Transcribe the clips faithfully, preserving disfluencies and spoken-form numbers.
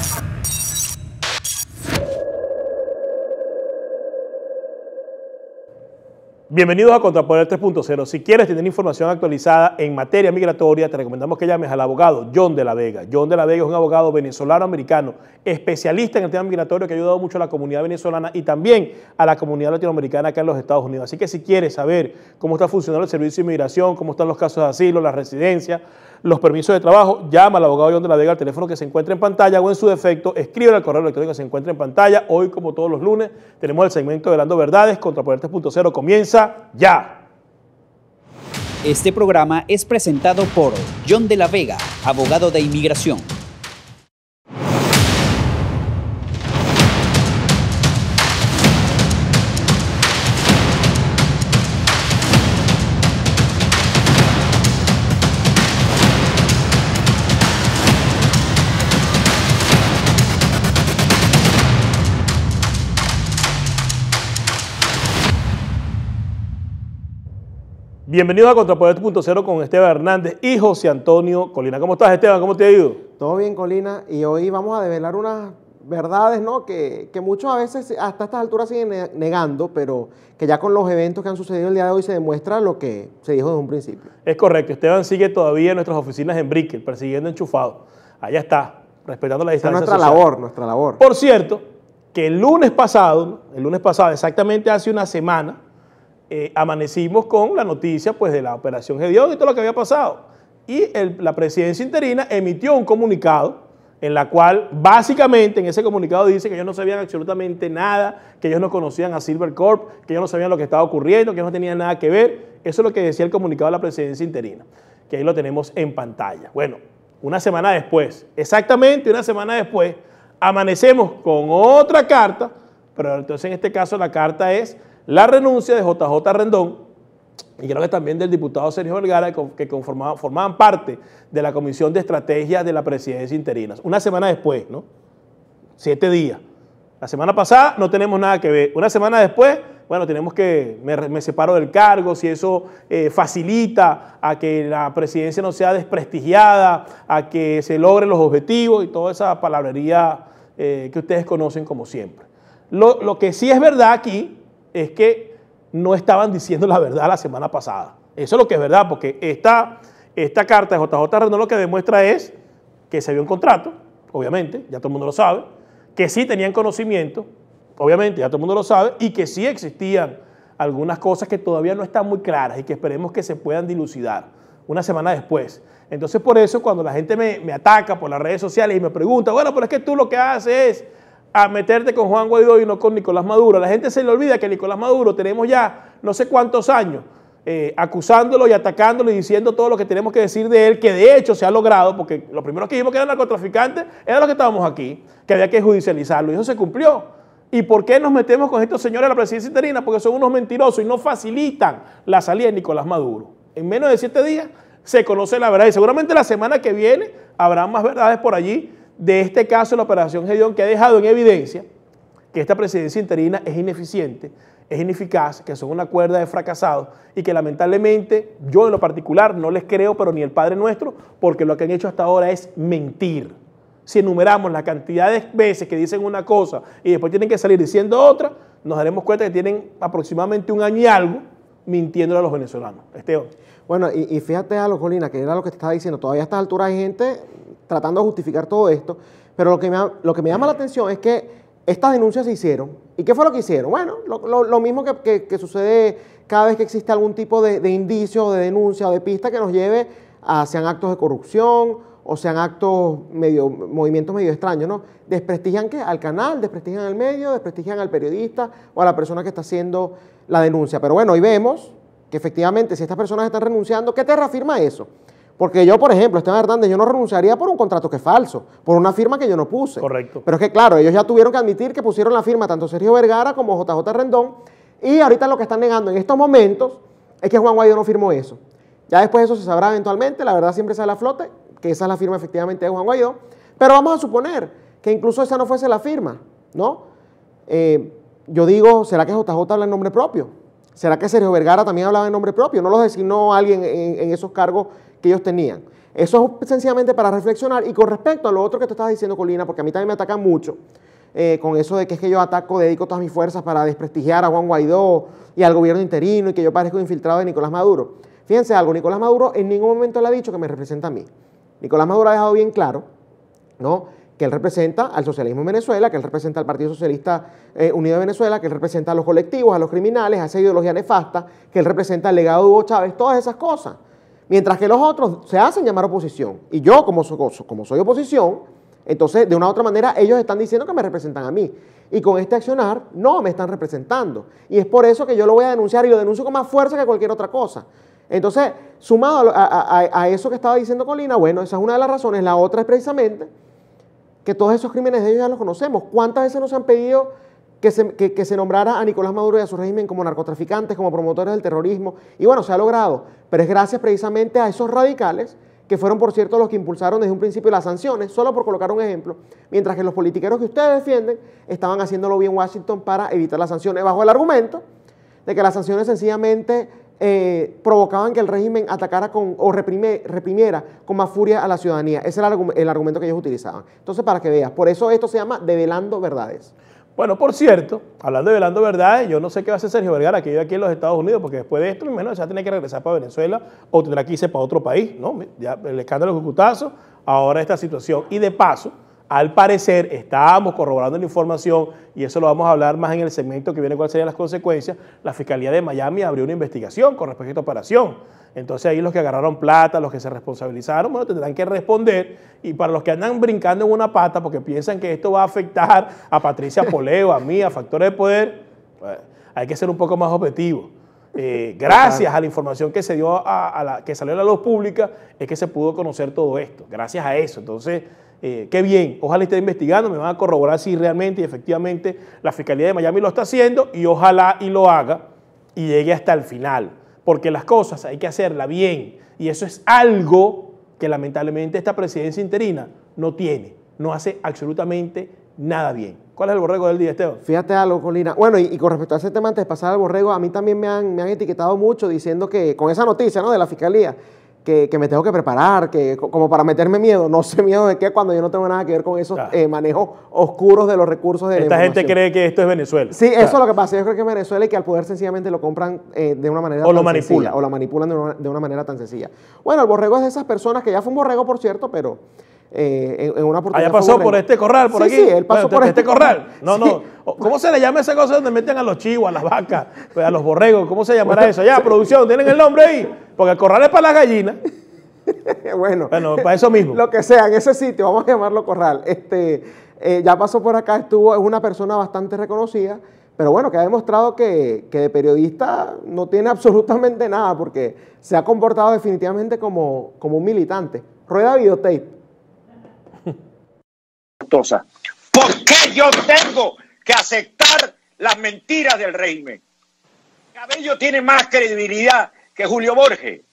Bienvenidos a Contrapoder tres punto cero. Si quieres tener información actualizada en materia migratoria, te recomendamos que llames al abogado John de la Vega. John de la Vega es un abogado venezolano-americano, especialista en el tema migratorio que ha ayudado mucho a la comunidad venezolana y también a la comunidad latinoamericana acá en los Estados Unidos. Así que si quieres saber cómo está funcionando el servicio de inmigración, cómo están los casos de asilo, las residencias, los permisos de trabajo, llama al abogado John de la Vega al teléfono que se encuentra en pantalla o en su defecto, escribe al correo electrónico que se encuentra en pantalla. Hoy, como todos los lunes, tenemos el segmento de Velando Verdades. Contrapoder tres punto cero comienza ya. Este programa es presentado por John de la Vega, abogado de inmigración. Bienvenidos a Contrapoder tres punto cero con Esteban Hernández y José Antonio Colina. ¿Cómo estás, Esteban? ¿Cómo te ha ido? Todo bien, Colina, y hoy vamos a develar unas verdades, ¿no? que, que muchos a veces hasta estas alturas siguen negando, pero que ya con los eventos que han sucedido el día de hoy se demuestra lo que se dijo desde un principio. Es correcto. Esteban sigue todavía en nuestras oficinas en Brickell, persiguiendo enchufado. Allá está, respetando la distancia nuestra social. labor, nuestra labor. Por cierto, que el lunes pasado, el lunes pasado, exactamente hace una semana, Eh, amanecimos con la noticia pues, de la operación Gedeón y todo lo que había pasado. Y el, la presidencia interina emitió un comunicado en la cual básicamente en ese comunicado dice que ellos no sabían absolutamente nada, que ellos no conocían a Silvercorp, que ellos no sabían lo que estaba ocurriendo, que ellos no tenían nada que ver. Eso es lo que decía el comunicado de la presidencia interina, que ahí lo tenemos en pantalla. Bueno, una semana después, exactamente una semana después, amanecemos con otra carta, pero entonces en este caso la carta es la renuncia de J J Rendón y creo que también del diputado Sergio Vergara, que conformaban, formaban parte de la Comisión de Estrategia de la Presidencia Interina. Una semana después, ¿no? Siete días. La semana pasada no tenemos nada que ver. Una semana después, bueno, tenemos que, me, me separo del cargo, si eso eh, facilita a que la presidencia no sea desprestigiada, a que se logren los objetivos y toda esa palabrería eh, que ustedes conocen como siempre. Lo, lo que sí es verdad aquí es que no estaban diciendo la verdad la semana pasada. Eso es lo que es verdad, porque esta, esta carta de J J Rendón lo que demuestra es que se había un contrato, obviamente, ya todo el mundo lo sabe, que sí tenían conocimiento, obviamente, ya todo el mundo lo sabe, y que sí existían algunas cosas que todavía no están muy claras y que esperemos que se puedan dilucidar una semana después. Entonces, por eso, cuando la gente me, me ataca por las redes sociales y me pregunta, bueno, pero es que tú lo que haces es a meterte con Juan Guaidó y no con Nicolás Maduro. La gente se le olvida que Nicolás Maduro tenemos ya no sé cuántos años eh, acusándolo y atacándolo y diciendo todo lo que tenemos que decir de él, que de hecho se ha logrado, porque lo primero que dijimos que era narcotraficante era lo que estábamos aquí, que había que judicializarlo, y eso se cumplió. ¿Y por qué nos metemos con estos señores de la presidencia interina? Porque son unos mentirosos y no facilitan la salida de Nicolás Maduro. En menos de siete días se conoce la verdad y seguramente la semana que viene habrá más verdades por allí de este caso de la operación Gedeón, que ha dejado en evidencia que esta presidencia interina es ineficiente, es ineficaz, que son una cuerda de fracasados y que lamentablemente yo en lo particular no les creo, pero ni el Padre Nuestro, porque lo que han hecho hasta ahora es mentir. Si enumeramos la cantidad de veces que dicen una cosa y después tienen que salir diciendo otra, nos daremos cuenta que tienen aproximadamente un año y algo mintiéndole a los venezolanos. Esteban. Bueno, y, y fíjate algo, Colina, que era lo que te estaba diciendo, todavía a estas alturas hay gente tratando de justificar todo esto, pero lo que me, lo que me llama la atención es que estas denuncias se hicieron. ¿Y qué fue lo que hicieron? Bueno, lo, lo, lo mismo que, que, que sucede cada vez que existe algún tipo de, de indicio, de denuncia o de pista que nos lleve a sean actos de corrupción o sean actos medio, movimientos medio extraños, ¿no? ¿Desprestigian qué? Al canal, desprestigian al medio, desprestigian al periodista o a la persona que está haciendo la denuncia. Pero bueno, hoy vemos que efectivamente si estas personas están renunciando, ¿qué te reafirma eso? Porque yo, por ejemplo, Esteban Hernández, yo no renunciaría por un contrato que es falso, por una firma que yo no puse. Correcto. Pero es que, claro, ellos ya tuvieron que admitir que pusieron la firma tanto Sergio Vergara como J J Rendón, y ahorita lo que están negando en estos momentos es que Juan Guaidó no firmó eso. Ya después eso se sabrá eventualmente, la verdad siempre sale a flote, que esa es la firma efectivamente de Juan Guaidó, pero vamos a suponer que incluso esa no fuese la firma, ¿no? Eh, yo digo, ¿será que J J habla en nombre propio? ¿Será que Sergio Vergara también hablaba en nombre propio? ¿No lo designó alguien en, en esos cargos que ellos tenían. Eso es sencillamente para reflexionar. Y con respecto a lo otro que tú estabas diciendo, Colina, porque a mí también me atacan mucho, eh, con eso de que es que yo ataco, dedico todas mis fuerzas para desprestigiar a Juan Guaidó y al gobierno interino y que yo parezco infiltrado de Nicolás Maduro. Fíjense algo, Nicolás Maduro en ningún momento le ha dicho que me representa a mí. Nicolás Maduro ha dejado bien claro, ¿no?, que él representa al socialismo en Venezuela, que él representa al Partido Socialista eh, Unido de Venezuela, que él representa a los colectivos, a los criminales, a esa ideología nefasta, que él representa al legado de Hugo Chávez, todas esas cosas. Mientras que los otros se hacen llamar oposición. Y yo, como, so, como soy oposición, entonces de una u otra manera ellos están diciendo que me representan a mí. Y con este accionar no me están representando. Y es por eso que yo lo voy a denunciar y lo denuncio con más fuerza que cualquier otra cosa. Entonces, sumado a, a, a, a eso que estaba diciendo Colina, bueno, esa es una de las razones. La otra es precisamente que todos esos crímenes de ellos ya los conocemos. ¿Cuántas veces nos han pedido que se, que, que se nombrara a Nicolás Maduro y a su régimen como narcotraficantes, como promotores del terrorismo? Y bueno, se ha logrado, pero es gracias precisamente a esos radicales que fueron, por cierto, los que impulsaron desde un principio las sanciones, solo por colocar un ejemplo, mientras que los politiqueros que ustedes defienden estaban haciéndolo bien en Washington para evitar las sanciones, bajo el argumento de que las sanciones sencillamente Eh, provocaban que el régimen atacara con, o reprime, reprimiera con más furia a la ciudadanía. Ese era el, el argumento que ellos utilizaban. Entonces, para que veas, por eso esto se llama develando verdades. Bueno, por cierto, hablando de velando verdades, yo no sé qué va a hacer Sergio Vergara, que vive aquí en los Estados Unidos, porque después de esto, mi menos, ya tiene que regresar para Venezuela o tendrá que irse para otro país, ¿no? Ya el escándalo de Cucutazo, ahora esta situación. Y de paso, al parecer, estábamos corroborando la información, y eso lo vamos a hablar más en el segmento que viene, cuáles serían las consecuencias. La Fiscalía de Miami abrió una investigación con respecto a esta operación. Entonces ahí los que agarraron plata, los que se responsabilizaron, bueno, tendrán que responder. Y para los que andan brincando en una pata porque piensan que esto va a afectar a Patricia Poleo, a mí, a Factores de Poder, pues, hay que ser un poco más objetivo. Eh, gracias a la información que se dio a, a la que salió a la luz pública es que se pudo conocer todo esto. Gracias a eso. Entonces, Eh, qué bien, ojalá esté investigando, me van a corroborar si realmente y efectivamente la Fiscalía de Miami lo está haciendo, y ojalá y lo haga y llegue hasta el final, porque las cosas hay que hacerlas bien, y eso es algo que lamentablemente esta presidencia interina no tiene, no hace absolutamente nada bien. ¿Cuál es el borrego del día, Esteban? Fíjate algo, Colina. Bueno, y, y con respecto a ese tema, antes de pasar al borrego, a mí también me han, me han etiquetado mucho diciendo que con esa noticia, ¿no?, de la Fiscalía, Que, que me tengo que preparar, que como para meterme miedo. No sé miedo de qué cuando yo no tengo nada que ver con esos claro. eh, manejos oscuros de los recursos de la Esta información. gente cree que esto es Venezuela. Sí, claro. Eso es lo que pasa. Yo creo que es Venezuela y que al poder sencillamente lo compran eh, de una manera o tan lo manipulan. sencilla. O lo manipulan de una, de una manera tan sencilla. Bueno, el borrego es de esas personas que ya fue un borrego, por cierto, pero eh, en, en una oportunidad. ¿Allá pasó por este corral, por sí, aquí? Sí, él pasó bueno, por este, este corral. corral. No, sí. no. ¿Cómo se le llama esa cosa donde meten a los chivos, a las vacas, a los borregos? ¿Cómo se llamará eso? Ya, producción, ¿tienen el nombre ahí? Porque el corral es para las gallinas. bueno, bueno, para eso mismo. Lo que sea, en ese sitio, vamos a llamarlo corral. Este, eh, ya pasó por acá, estuvo, es una persona bastante reconocida, pero bueno, que ha demostrado que, que de periodista no tiene absolutamente nada, porque se ha comportado definitivamente como, como un militante. Rueda videotape. ¿Por qué yo tengo que aceptar las mentiras del régimen? Cabello tiene más credibilidad que Julio Borges.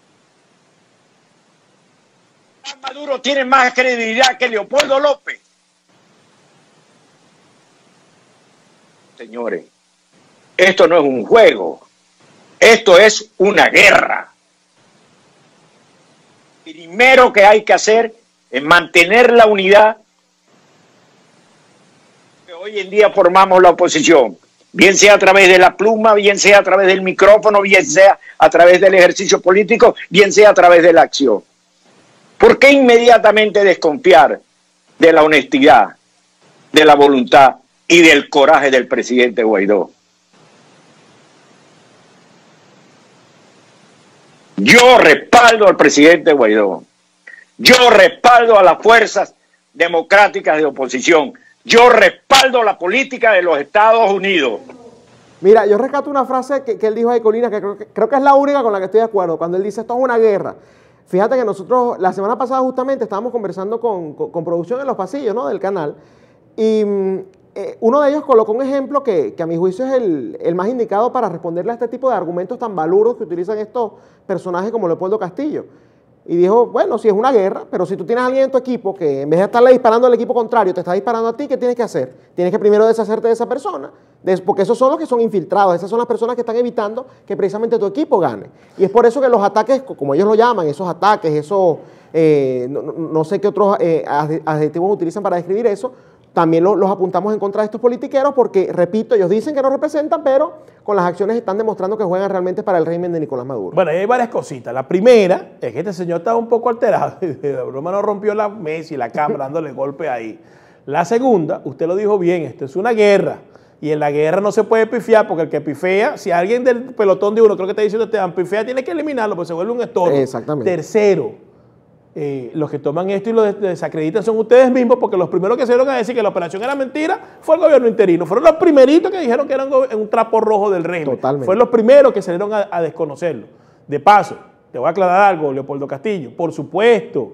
Maduro tiene más credibilidad que Leopoldo López. Señores, esto no es un juego, esto es una guerra. Primero que hay que hacer es mantener la unidad. Que hoy en día formamos la oposición, bien sea a través de la pluma, bien sea a través del micrófono, bien sea a través del ejercicio político, bien sea a través de la acción. ¿Por qué inmediatamente desconfiar de la honestidad, de la voluntad y del coraje del presidente Guaidó? Yo respaldo al presidente Guaidó. Yo respaldo a las fuerzas democráticas de oposición. Yo respaldo la política de los Estados Unidos. Mira, yo rescato una frase que, que él dijo ahí, Colina, que creo, que creo que es la única con la que estoy de acuerdo, cuando él dice esto es una guerra. Fíjate que nosotros la semana pasada justamente estábamos conversando con, con, con producción en los pasillos, ¿no?, del canal, y eh, uno de ellos colocó un ejemplo que, que a mi juicio es el, el más indicado para responderle a este tipo de argumentos tan balurdos que utilizan estos personajes como Leopoldo Castillo. y dijo, bueno, si es una guerra, pero si tú tienes a alguien en tu equipo que en vez de estarle disparando al equipo contrario, te está disparando a ti, ¿qué tienes que hacer? Tienes que primero deshacerte de esa persona, porque esos son los que son infiltrados, esas son las personas que están evitando que precisamente tu equipo gane. Y es por eso que los ataques, como ellos lo llaman, esos ataques, esos, eh, no, no sé qué otros eh, adjetivos utilizan para describir eso, también lo, los apuntamos en contra de estos politiqueros porque, repito, ellos dicen que no representan, pero con las acciones están demostrando que juegan realmente para el régimen de Nicolás Maduro. Bueno, hay varias cositas. La primera es que este señor estaba un poco alterado. La broma no rompió la mesa y la cámara dándole golpe ahí. La segunda, usted lo dijo bien, esto es una guerra. Y en la guerra no se puede pifiar porque el que pifea, si alguien del pelotón de uno, creo que está diciendo Esteban, pifea, tiene que eliminarlo porque se vuelve un estorbo. Exactamente. Tercero, Eh, los que toman esto y lo desacreditan son ustedes mismos, porque los primeros que salieron a decir que la operación era mentira fue el gobierno interino. Fueron los primeritos que dijeron que eran un trapo rojo del régimen. Totalmente. Fueron los primeros que salieron a, a desconocerlo. De paso, te voy a aclarar algo, Leopoldo Castillo. Por supuesto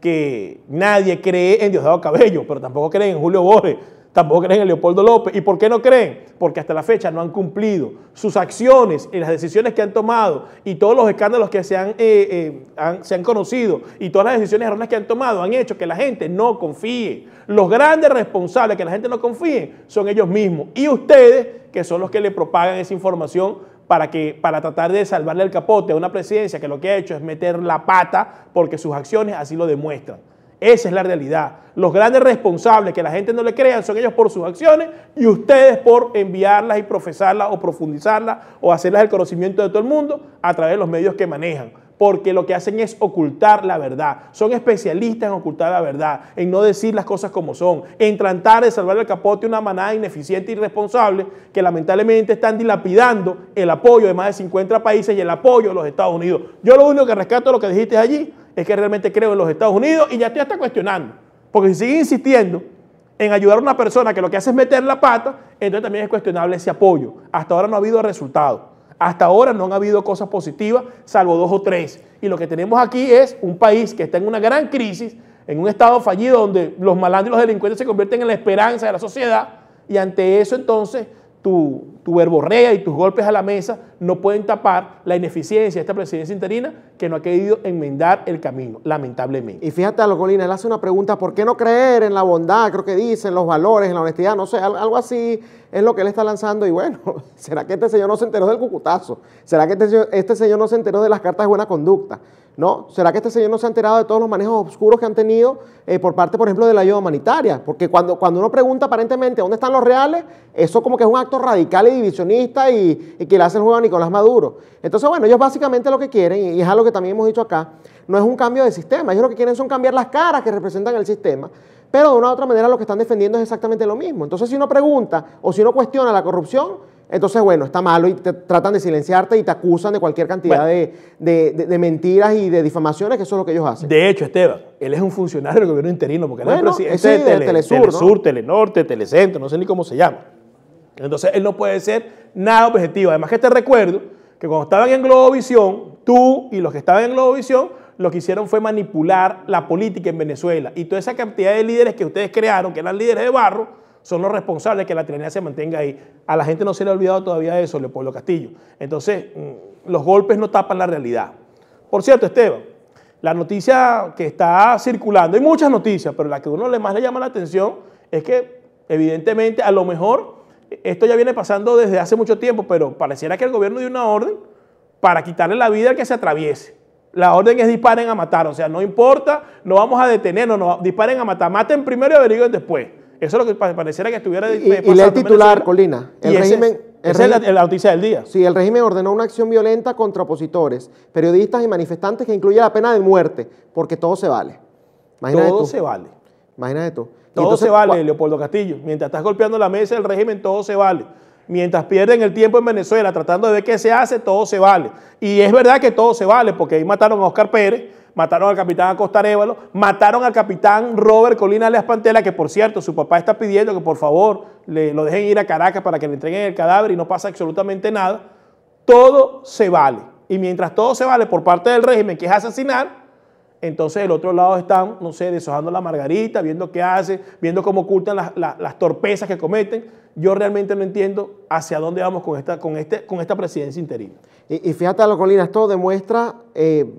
que nadie cree en Diosdado Cabello, pero tampoco creen en Julio Borges, tampoco creen en Leopoldo López. ¿Y por qué no creen? Porque hasta la fecha no han cumplido sus acciones y las decisiones que han tomado y todos los escándalos que se han, eh, eh, han, se han conocido y todas las decisiones erróneas que han tomado han hecho que la gente no confíe. Los grandes responsables de que la gente no confíe son ellos mismos y ustedes, que son los que le propagan esa información para, que, para tratar de salvarle el capote a una presidencia que lo que ha hecho es meter la pata porque sus acciones así lo demuestran. Esa es la realidad. Los grandes responsables que la gente no le crean son ellos por sus acciones y ustedes por enviarlas y profesarlas o profundizarlas o hacerlas el conocimiento de todo el mundo a través de los medios que manejan. Porque lo que hacen es ocultar la verdad. Son especialistas en ocultar la verdad, en no decir las cosas como son, en tratar de salvar el capote a una manada ineficiente y irresponsable que lamentablemente están dilapidando el apoyo de más de cincuenta países y el apoyo de los Estados Unidos. Yo lo único que rescato de lo que dijiste allí es que realmente creo en los Estados Unidos y ya te está cuestionando. Porque si sigue insistiendo en ayudar a una persona que lo que hace es meter la pata, entonces también es cuestionable ese apoyo. Hasta ahora no ha habido resultados. Hasta ahora no han habido cosas positivas, salvo dos o tres. Y lo que tenemos aquí es un país que está en una gran crisis, en un estado fallido donde los malandros y los delincuentes se convierten en la esperanza de la sociedad. Y ante eso entonces tu, tu verborrea y tus golpes a la mesa no pueden tapar la ineficiencia de esta presidencia interina que no ha querido enmendar el camino, lamentablemente. Y fíjate, Colina, él hace una pregunta, ¿por qué no creer en la bondad? Creo que dicen, los valores, en la honestidad, no sé, algo así es lo que él está lanzando. Y bueno, ¿será que este señor no se enteró del cucutazo? ¿Será que este señor, este señor no se enteró de las cartas de buena conducta? ¿No? ¿Será que este señor no se ha enterado de todos los manejos oscuros que han tenido eh, por parte, por ejemplo, de la ayuda humanitaria? Porque cuando, cuando uno pregunta aparentemente dónde están los reales, eso como que es un acto radical y divisionista y, y que le hace el juego a Nicolás Maduro. Entonces, bueno, ellos básicamente lo que quieren, y es algo que también hemos dicho acá, no es un cambio de sistema. Ellos lo que quieren son cambiar las caras que representan el sistema, pero de una u otra manera lo que están defendiendo es exactamente lo mismo. Entonces, si uno pregunta o si uno cuestiona la corrupción, entonces, bueno, está malo y te tratan de silenciarte y te acusan de cualquier cantidad bueno, de, de, de, de mentiras y de difamaciones, que eso es lo que ellos hacen. De hecho, Esteban, él es un funcionario del gobierno interino, porque bueno, él es el presidente sí, de, Tele, de Telesur, Telesur, ¿no? Telenorte, Telecentro, no sé ni cómo se llama. Entonces, él no puede ser nada objetivo. Además que te recuerdo que cuando estaban en Globovisión, tú y los que estaban en Globovisión, lo que hicieron fue manipular la política en Venezuela. Y toda esa cantidad de líderes que ustedes crearon, que eran líderes de barro, son los responsables de que la tiranía se mantenga ahí. A la gente no se le ha olvidado todavía eso, Leopoldo Castillo. Entonces, los golpes no tapan la realidad. Por cierto, Esteban, la noticia que está circulando, hay muchas noticias, pero la que a uno le más le llama la atención es que, evidentemente, a lo mejor, esto ya viene pasando desde hace mucho tiempo, pero pareciera que el gobierno dio una orden para quitarle la vida al que se atraviese. La orden es disparen a matar, o sea, no importa, no vamos a detenernos, no, disparen a matar, maten primero y averigüen después. Eso es lo que pareciera que estuviera y, pasando. Y lee el titular, Colina. El y régimen, ese, el esa régimen, es la, la noticia del día. Sí, el régimen ordenó una acción violenta contra opositores, periodistas y manifestantes que incluye la pena de muerte, porque todo se vale. Imagínate todo tú. se vale. Imagínate tú. Todo entonces, se vale, Leopoldo Castillo. Mientras estás golpeando la mesa del régimen, todo se vale. Mientras pierden el tiempo en Venezuela tratando de ver qué se hace, todo se vale. Y es verdad que todo se vale, porque ahí mataron a Oscar Pérez, mataron al capitán Acosta Arévalo, mataron al capitán Robert Colina Alias Pantela, que por cierto, su papá está pidiendo que por favor le, lo dejen ir a Caracas para que le entreguen el cadáver y no pasa absolutamente nada. Todo se vale. Y mientras todo se vale por parte del régimen, que es asesinar, entonces del otro lado están, no sé, deshojando la margarita, viendo qué hace, viendo cómo ocultan las, las, las torpezas que cometen. Yo realmente no entiendo hacia dónde vamos con esta, con este, con esta presidencia interina. Y, y fíjate, Colina, esto demuestra... Eh,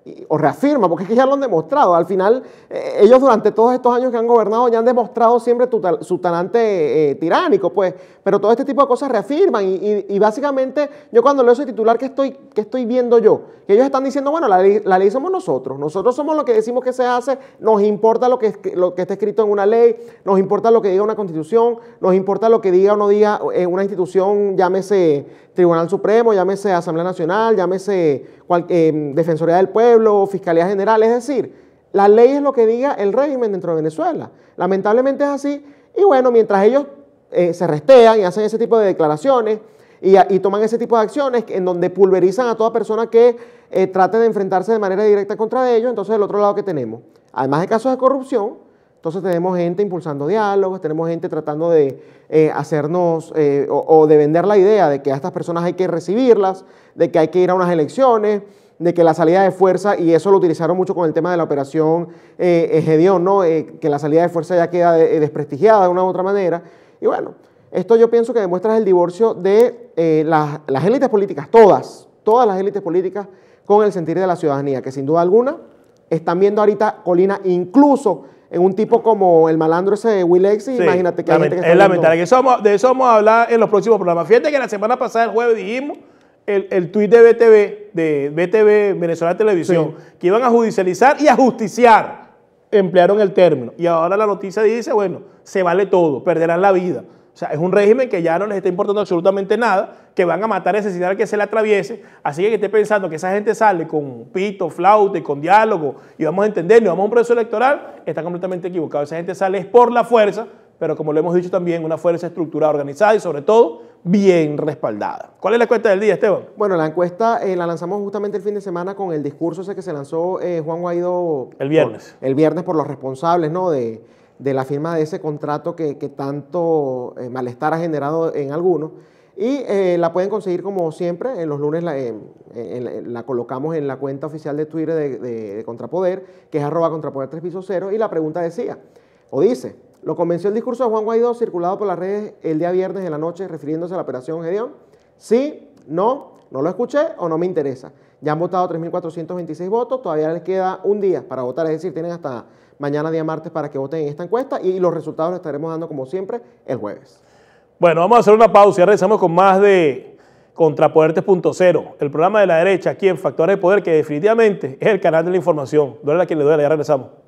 y, o reafirma, porque es que ya lo han demostrado. Al final, eh, ellos durante todos estos años que han gobernado ya han demostrado siempre tu, su talante eh, tiránico, pues. Pero todo este tipo de cosas reafirman y, y, y básicamente yo cuando leo ese titular, ¿qué estoy, qué estoy viendo yo? Que ellos están diciendo, bueno, la ley, la ley somos nosotros, nosotros somos lo que decimos que se hace, nos importa lo que, lo que esté escrito en una ley, nos importa lo que diga una constitución, nos importa lo que diga o no diga en una institución, llámese Tribunal Supremo, llámese Asamblea Nacional, llámese cual, eh, Defensoría del Pueblo, Fiscalía General, es decir, la ley es lo que diga el régimen dentro de Venezuela. Lamentablemente es así y bueno, mientras ellos eh, se restean y hacen ese tipo de declaraciones y, y toman ese tipo de acciones en donde pulverizan a toda persona que eh, trate de enfrentarse de manera directa contra ellos, entonces del otro lado que tenemos, además de casos de corrupción, entonces tenemos gente impulsando diálogos, tenemos gente tratando de eh, hacernos eh, o, o de vender la idea de que a estas personas hay que recibirlas, de que hay que ir a unas elecciones, de que la salida de fuerza, y eso lo utilizaron mucho con el tema de la operación eh, Gedeón, ¿no? Eh, que la salida de fuerza ya queda de, desprestigiada de una u otra manera. Y bueno, esto yo pienso que demuestra el divorcio de eh, las, las élites políticas, todas, todas las élites políticas con el sentir de la ciudadanía, que sin duda alguna están viendo ahorita, Colina, incluso en un tipo como el malandro ese de Wilexi, sí, imagínate que hay gente que está es lamentable, que eso vamos, de eso vamos a hablar en los próximos programas. Fíjate que la semana pasada, el jueves, dijimos el, el tuit de B T V, de B T V, Venezuela Televisión, sí, que iban a judicializar y a justiciar, emplearon el término. Y ahora la noticia dice, bueno, se vale todo, perderán la vida. O sea, es un régimen que ya no les está importando absolutamente nada, que van a matar a ese al que se le atraviese. Así que que esté pensando que esa gente sale con pito, flauta y con diálogo y vamos a entendernos, vamos a un proceso electoral, está completamente equivocado. Esa gente sale es por la fuerza, pero como lo hemos dicho también, una fuerza estructurada, organizada y sobre todo bien respaldada. ¿Cuál es la encuesta del día, Esteban? Bueno, la encuesta eh, la lanzamos justamente el fin de semana con el discurso ese que se lanzó eh, Juan Guaidó el viernes. Por, el viernes por los responsables, ¿no? de, de la firma de ese contrato que, que tanto eh, malestar ha generado en algunos. Y eh, la pueden conseguir como siempre, en los lunes la, eh, eh, la colocamos en la cuenta oficial de Twitter de, de, de Contrapoder, que es arroba Contrapoder tres piso cero, y la pregunta decía, o dice, ¿lo convenció el discurso de Juan Guaidó circulado por las redes el día viernes de la noche refiriéndose a la operación Gedeón? Sí, no, no lo escuché o no me interesa. Ya han votado tres mil cuatrocientos veintiséis votos, todavía les queda un día para votar, es decir, tienen hasta mañana día martes para que voten en esta encuesta y los resultados los estaremos dando como siempre el jueves. Bueno, vamos a hacer una pausa y regresamos con más de Contrapoder tres punto cero, el programa de la derecha aquí en Factores de Poder, que definitivamente es el canal de la información. Duele a quien le duele, ya regresamos.